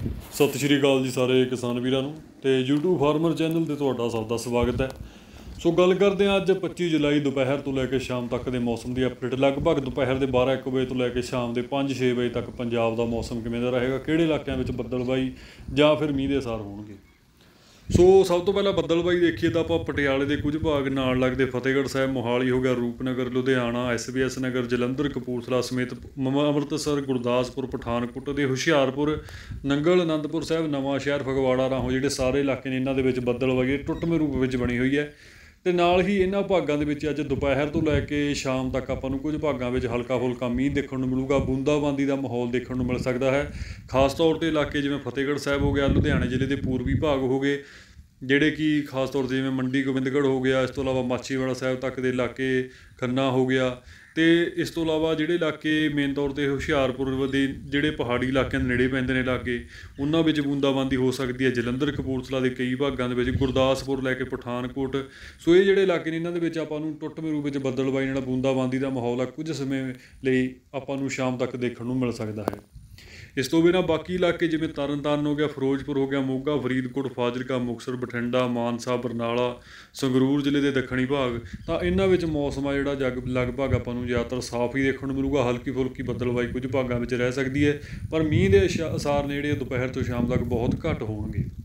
सत श्री अकाल जी सारे किसान वीरां नूं ते यूट्यूब फार्मर चैनल ते तुहाडा सब दा स्वागत है। सो गल करते हैं अज 25 जुलाई दोपहर तो लैके शाम तक के मौसम की अपडेट। लगभग दोपहर के 12-1 बजे तो लैके शाम के 5-6 बजे तक पंजाब का मौसम किवें दा रहेगा, किहड़े इलाकों में बदलबाई जां फिर मींह के असर होणगे। सो सब तो पहला बदलबाई देखिए तो आप पटियाले के कुछ भाग नाल लगते फतेहगढ़ साहब, मोहाली हो गया, रूपनगर, लुधियाना, SBS नगर, जलंधर, कपूरथला समेत अमृतसर, गुरदासपुर, पठानकोट ते हुशियारपुर, नंगल, आनंदपुर साहब, नवां शहर, फगवाड़ा, राहों जिहड़े सारे इलाके ने इन्हां दे विच बदलबाई टुटमें रूप में बनी हुई है। तो नाल ही इन्हां भागों के विच अज दोपहर तो लैके शाम तक आपां नूं कुछ भागों में हल्का फुल्का मींह देखने को मिलूगा, बूंदाबांदी का माहौल देखने को मिल सकता है। खास तौर पर इलाके जिवें फतेहगढ़ साहब हो गया, लुधियाने जिले के पूर्वी भाग हो गए ਜਿਹੜੇ कि खास तौर पर जिवें मंडी गोबिंदगढ़ हो गया, इस तो इलावा माछीवाड़ा साहब तक के इलाके, खन्ना हो गया, तो इस तो इलावा जिहड़े इलाके मेन तौर पर हुशियारपुर के जिहड़े पहाड़ी इलाकों के नेड़े पैंदे ने इलाके, उन्हां विच बूंदाबांदी हो सकती है। जलंधर, कपूरथला के कई भागों के विच, गुरदासपुर लैके पठानकोट, सो ये जिहड़े इलाके ने इन्हां दे विच आपां नूं टुटमें रूप में बदलबाई नाल बूंदाबांदी का माहौल है कुछ समय लई आपां नूं शाम तक देखने को मिल सकता है। इस तो बिना बाकी इलाके जिवें तरनतारन हो गया, फिरोजपुर हो गया, मोगा, फरीदकोट, फाजिलका, मुकतसर, बठिंडा, मानसा, बरनाला, संगरूर जिले के दक्षिणी भाग, तो इन्हां विच मौसम आ जिहड़ा लगभग आपां नूं ज़्यादातर साफ ही देखने को मिलूगा। हल्की फुल्की बदलबाई कुछ भागों में रह सकती है, पर मींह के असर ने जिहड़े दोपहर तो शाम तक बहुत घट होणगे।